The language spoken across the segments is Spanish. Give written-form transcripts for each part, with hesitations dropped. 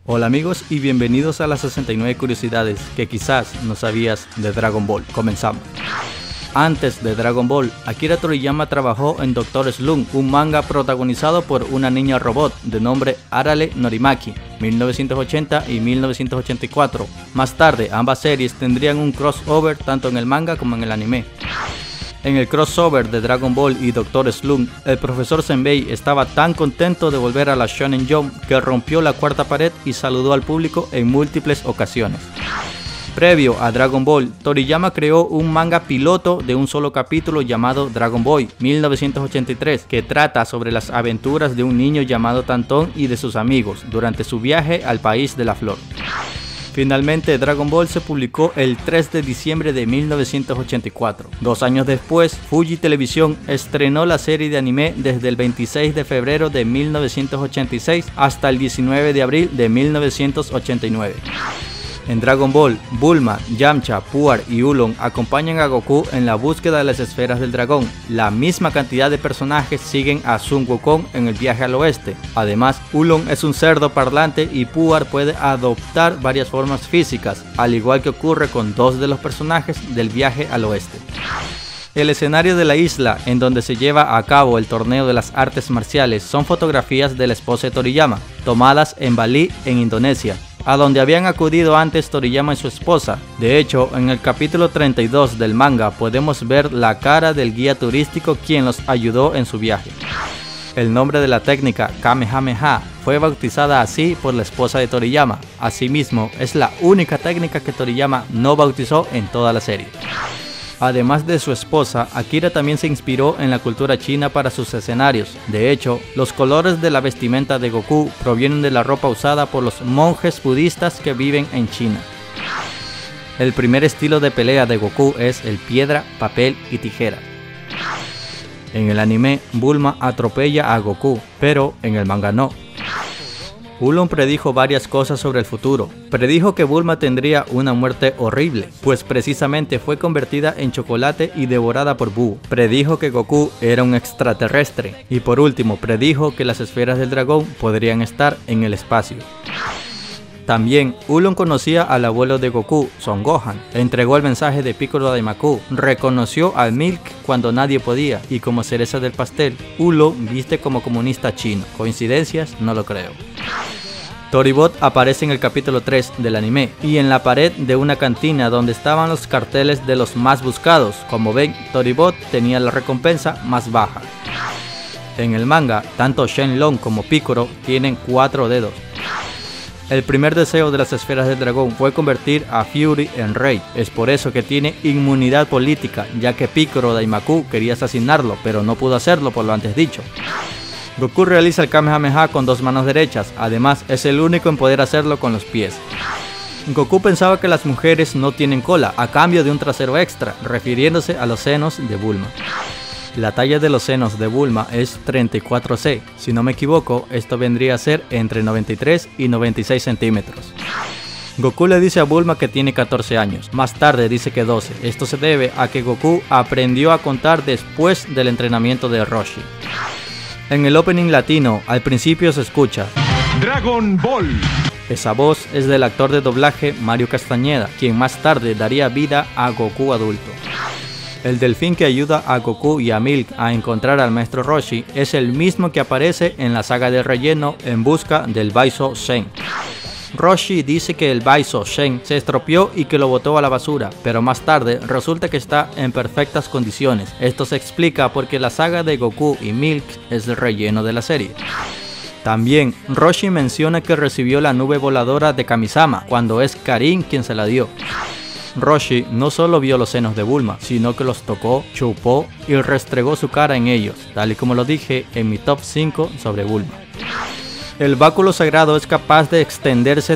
Hola amigos y bienvenidos a las 69 curiosidades que quizás no sabías de Dragon Ball. Comenzamos. Antes de Dragon Ball, Akira Toriyama trabajó en Dr. Slump, un manga protagonizado por una niña robot de nombre Arale Norimaki, 1980 y 1984. Más tarde, ambas series tendrían un crossover tanto en el manga como en el anime. En el crossover de Dragon Ball y Dr. Slump, el profesor Senbei estaba tan contento de volver a la Shonen Jump que rompió la cuarta pared y saludó al público en múltiples ocasiones. Previo a Dragon Ball, Toriyama creó un manga piloto de un solo capítulo llamado Dragon Boy 1983, que trata sobre las aventuras de un niño llamado Tantón y de sus amigos durante su viaje al país de la flor. Finalmente, Dragon Ball se publicó el 3 de diciembre de 1984. 2 años después, Fuji Televisión estrenó la serie de anime desde el 26 de febrero de 1986 hasta el 19 de abril de 1989. En Dragon Ball, Bulma, Yamcha, Puar y Ulon acompañan a Goku en la búsqueda de las esferas del dragón. La misma cantidad de personajes siguen a Sun Wukong en el viaje al oeste. Además, Ulon es un cerdo parlante y Puar puede adoptar varias formas físicas, al igual que ocurre con 2 de los personajes del viaje al oeste. El escenario de la isla en donde se lleva a cabo el torneo de las artes marciales son fotografías de la esposa de Toriyama, tomadas en Bali, en Indonesia, a donde habían acudido antes Toriyama y su esposa. De hecho, en el capítulo 32 del manga podemos ver la cara del guía turístico quien los ayudó en su viaje. El nombre de la técnica Kamehameha fue bautizada así por la esposa de Toriyama. Asimismo, es la única técnica que Toriyama no bautizó en toda la serie. Además de su esposa, Akira también se inspiró en la cultura china para sus escenarios. De hecho, los colores de la vestimenta de Goku provienen de la ropa usada por los monjes budistas que viven en China. El primer estilo de pelea de Goku es el piedra, papel y tijera. En el anime, Bulma atropella a Goku, pero en el manga no. Ulon predijo varias cosas sobre el futuro. Predijo que Bulma tendría una muerte horrible, pues precisamente fue convertida en chocolate y devorada por Buu. Predijo que Goku era un extraterrestre. Y por último, predijo que las esferas del dragón podrían estar en el espacio. También, Ulon conocía al abuelo de Goku, Son Gohan. Entregó el mensaje de Piccolo a Daimaku. Reconoció al Milk cuando nadie podía. Y como cereza del pastel, Ulon viste como comunista chino. ¿Coincidencias? No lo creo. Toribot aparece en el capítulo 3 del anime y en la pared de una cantina donde estaban los carteles de los más buscados. Como ven, Toribot tenía la recompensa más baja. En el manga, tanto Shenlong como Piccolo tienen 4 dedos. El primer deseo de las esferas del dragón fue convertir a Fury en rey. Es por eso que tiene inmunidad política, ya que Piccolo Daimaku quería asesinarlo, pero no pudo hacerlo por lo antes dicho. Goku realiza el Kamehameha con 2 manos derechas, además es el único en poder hacerlo con los pies. Goku pensaba que las mujeres no tienen cola, a cambio de un trasero extra, refiriéndose a los senos de Bulma. La talla de los senos de Bulma es 34C, si no me equivoco, esto vendría a ser entre 93 y 96 centímetros. Goku le dice a Bulma que tiene 14 años, más tarde dice que 12, esto se debe a que Goku aprendió a contar después del entrenamiento de Roshi. En el opening latino, al principio se escucha Dragon Ball. Esa voz es del actor de doblaje Mario Castañeda, quien más tarde daría vida a Goku adulto. El delfín que ayuda a Goku y a Milk a encontrar al maestro Roshi es el mismo que aparece en la saga de relleno En busca del Baizo Zen. Roshi dice que el Baizo Zen se estropeó y que lo botó a la basura, pero más tarde resulta que está en perfectas condiciones. Esto se explica porque la saga de Goku y Milk es el relleno de la serie. También, Roshi menciona que recibió la nube voladora de Kamisama, cuando es Karin quien se la dio. Roshi no solo vio los senos de Bulma, sino que los tocó, chupó y restregó su cara en ellos, tal y como lo dije en mi top 5 sobre Bulma. El báculo sagrado es capaz de extenderse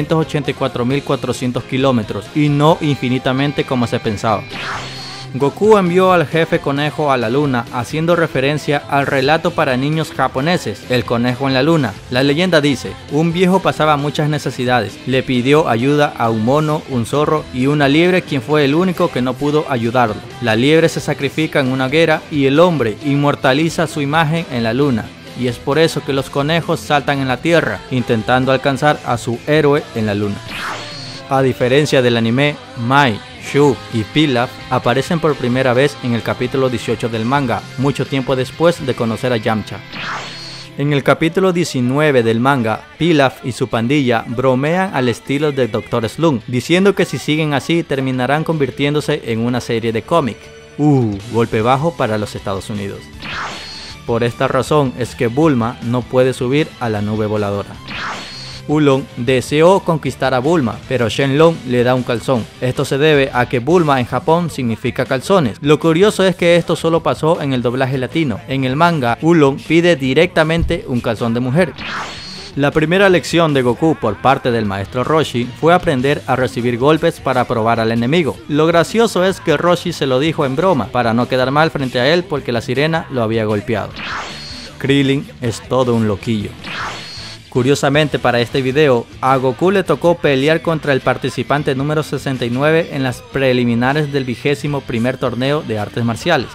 384.400 kilómetros y no infinitamente como se pensaba. Goku envió al jefe conejo a la luna, haciendo referencia al relato para niños japoneses, El conejo en la luna. La leyenda dice, un viejo pasaba muchas necesidades, le pidió ayuda a un mono, un zorro y una liebre, quien fue el único que no pudo ayudarlo. La liebre se sacrifica en una hoguera y el hombre inmortaliza su imagen en la luna. y es por eso que los conejos saltan en la tierra, intentando alcanzar a su héroe en la luna. A diferencia del anime, Mai, Shu y Pilaf aparecen por primera vez en el capítulo 18 del manga, mucho tiempo después de conocer a Yamcha. En el capítulo 19 del manga, Pilaf y su pandilla bromean al estilo de Dr. Slump, diciendo que si siguen así terminarán convirtiéndose en una serie de cómic. Golpe bajo para los Estados Unidos. Por esta razón es que Bulma no puede subir a la nube voladora. Oolong deseó conquistar a Bulma, pero Shenlong le da un calzón. Esto se debe a que Bulma en Japón significa calzones. Lo curioso es que esto solo pasó en el doblaje latino. En el manga, Oolong pide directamente un calzón de mujer. La primera lección de Goku por parte del maestro Roshi fue aprender a recibir golpes para probar al enemigo. Lo gracioso es que Roshi se lo dijo en broma, para no quedar mal frente a él porque la sirena lo había golpeado. Krillin es todo un loquillo. Curiosamente para este video, a Goku le tocó pelear contra el participante número 69 en las preliminares del 21º torneo de artes marciales.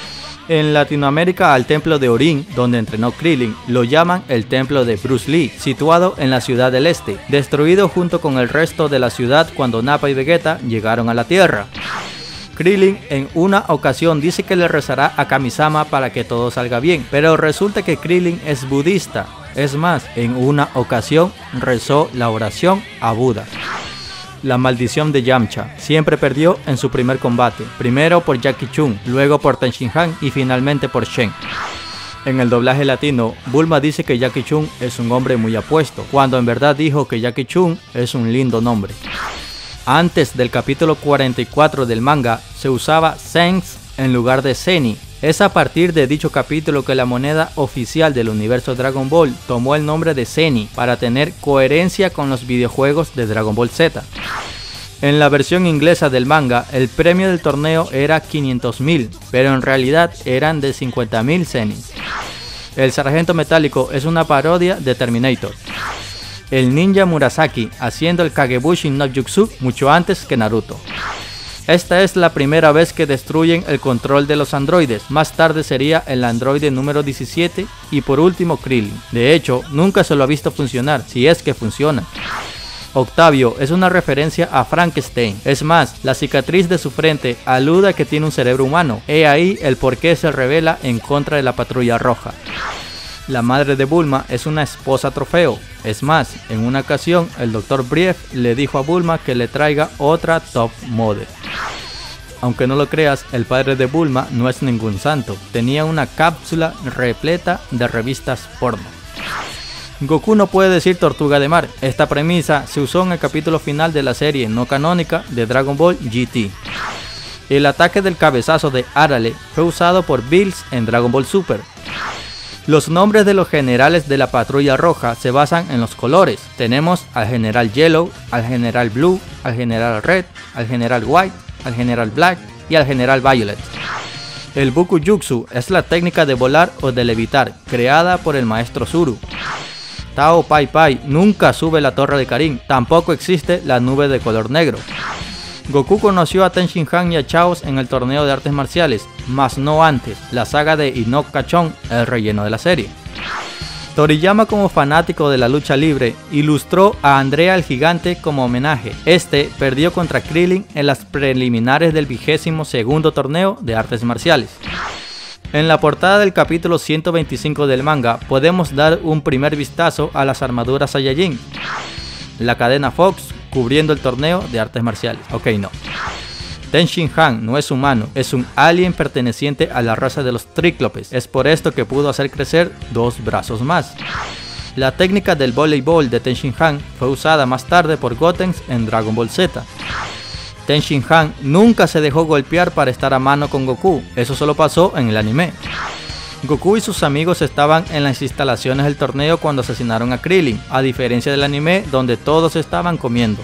En Latinoamérica al templo de Orin, donde entrenó Krillin, lo llaman el templo de Bruce Lee, situado en la ciudad del este, destruido junto con el resto de la ciudad cuando Nappa y Vegeta llegaron a la Tierra. Krillin en una ocasión dice que le rezará a Kami-sama para que todo salga bien, pero resulta que Krillin es budista. Es más, en una ocasión rezó la oración a Buda. La maldición de Yamcha. Siempre perdió en su primer combate, primero por Jackie Chun, luego por Ten Shin Han y finalmente por Shen. En el doblaje latino, Bulma dice que Jackie Chun es un hombre muy apuesto, cuando en verdad dijo que Jackie Chun es un lindo nombre. Antes del capítulo 44 del manga, se usaba Sengs en lugar de Zeni. Es a partir de dicho capítulo que la moneda oficial del universo Dragon Ball tomó el nombre de Zeni para tener coherencia con los videojuegos de Dragon Ball Z. En la versión inglesa del manga, el premio del torneo era 500.000, pero en realidad eran de 50.000 zenis. El sargento metálico es una parodia de Terminator. El ninja Murasaki haciendo el Kagebushi no Jutsu mucho antes que Naruto. Esta es la primera vez que destruyen el control de los androides, más tarde sería el androide número 17 y por último Krillin. De hecho, nunca se lo ha visto funcionar, si es que funciona. Octavio es una referencia a Frankenstein, es más, la cicatriz de su frente alude a que tiene un cerebro humano, he ahí el por qué se revela en contra de la Patrulla Roja. La madre de Bulma es una esposa trofeo, es más, en una ocasión el Dr. Brief le dijo a Bulma que le traiga otra top model. Aunque no lo creas, el padre de Bulma no es ningún santo, tenía una cápsula repleta de revistas porno. Goku no puede decir tortuga de mar, esta premisa se usó en el capítulo final de la serie no canónica de Dragon Ball GT. El ataque del cabezazo de Arale fue usado por Bills en Dragon Ball Super. Los nombres de los generales de la Patrulla Roja se basan en los colores. Tenemos al general Yellow, al general Blue, al general Red, al general White, al general Black y al general Violet. El Buku Jutsu es la técnica de volar o de levitar, creada por el maestro Zuru. Tao Pai Pai nunca sube la torre de Karin, tampoco existe la nube de color negro. Goku conoció a Ten Shin Han y a Chaos en el torneo de artes marciales, mas no antes. La saga de Inoue Kachon, el relleno de la serie. Toriyama, como fanático de la lucha libre, ilustró a Andrea el Gigante como homenaje. Este perdió contra Krillin en las preliminares del 22º torneo de artes marciales. En la portada del capítulo 125 del manga podemos dar un primer vistazo a las armaduras Saiyajin. La cadena Fox cubriendo el torneo de artes marciales. Ok, no. Ten Shin Han no es humano, es un alien perteneciente a la raza de los Tríclopes. Es por esto que pudo hacer crecer 2 brazos más. La técnica del voleibol de Ten Shin Han fue usada más tarde por Gotenks en Dragon Ball Z. Ten Shin Han nunca se dejó golpear para estar a mano con Goku, eso solo pasó en el anime. Goku y sus amigos estaban en las instalaciones del torneo cuando asesinaron a Krillin, a diferencia del anime donde todos estaban comiendo.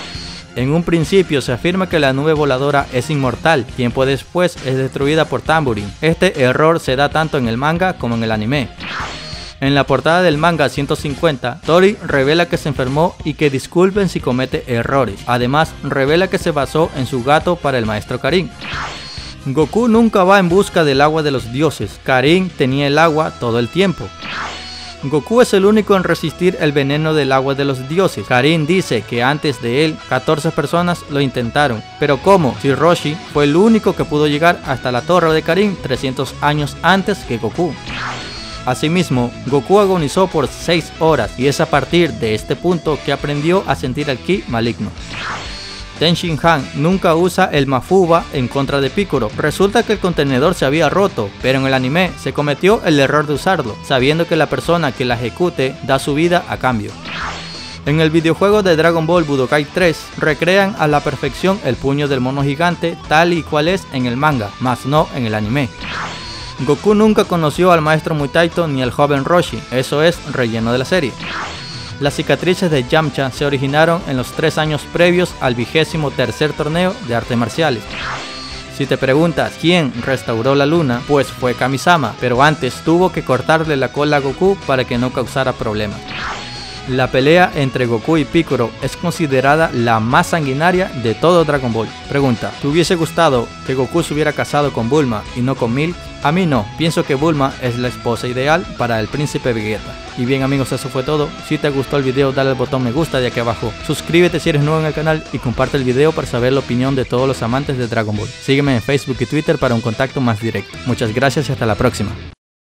En un principio se afirma que la nube voladora es inmortal, tiempo después es destruida por Tambourine. Este error se da tanto en el manga como en el anime. En la portada del manga 150, Tori revela que se enfermó y que disculpen si comete errores. Además, revela que se basó en su gato para el maestro Karin. Goku nunca va en busca del agua de los dioses. Karin tenía el agua todo el tiempo. Goku es el único en resistir el veneno del agua de los dioses. Karin dice que antes de él 14 personas lo intentaron. Pero ¿cómo? Si Roshi fue el único que pudo llegar hasta la torre de Karin 300 años antes que Goku. Asimismo, Goku agonizó por 6 horas y es a partir de este punto que aprendió a sentir el ki maligno. Ten Shin Han nunca usa el Mafuba en contra de Piccolo. Resulta que el contenedor se había roto, pero en el anime se cometió el error de usarlo, sabiendo que la persona que la ejecute da su vida a cambio. En el videojuego de Dragon Ball Budokai 3 recrean a la perfección el puño del mono gigante tal y cual es en el manga, mas no en el anime. Goku nunca conoció al maestro Mutaito ni al joven Roshi, eso es relleno de la serie. Las cicatrices de Yamcha se originaron en los 3 años previos al 23º torneo de artes marciales. Si te preguntas quién restauró la luna, pues fue Kami-sama, pero antes tuvo que cortarle la cola a Goku para que no causara problemas. La pelea entre Goku y Piccolo es considerada la más sanguinaria de todo Dragon Ball. Pregunta, ¿te hubiese gustado que Goku se hubiera casado con Bulma y no con Milk? A mí no, pienso que Bulma es la esposa ideal para el príncipe Vegeta. Y bien amigos, eso fue todo. Si te gustó el video, dale al botón me gusta de aquí abajo. Suscríbete si eres nuevo en el canal y comparte el video para saber la opinión de todos los amantes de Dragon Ball. Sígueme en Facebook y Twitter para un contacto más directo. Muchas gracias y hasta la próxima.